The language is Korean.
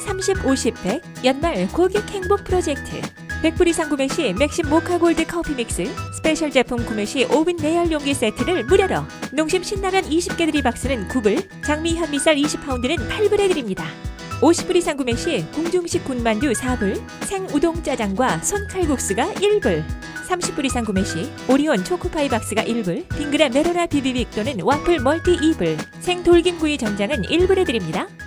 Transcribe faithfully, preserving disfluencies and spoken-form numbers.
삼십, 오십 팩 연말 고객 행복 프로젝트. 백 불 이상 구매 시 맥심 모카 골드 커피 믹스 스페셜 제품 구매 시 오븐 내열 용기 세트를 무료로. 농심 신라면 이십 개들이 박스는 구 불, 장미 현미쌀 이십 파운드는 팔 불에 드립니다. 오십 불 이상 구매 시 궁중식 군만두 사 불, 생우동 짜장과 손칼국수가 일 불. 삼십 불 이상 구매 시 오리온 초코파이 박스가 일 불, 빙그레 메로나 비비빅 또는 와플 멀티 이 불, 생돌김구이 전장은 일 불에 드립니다.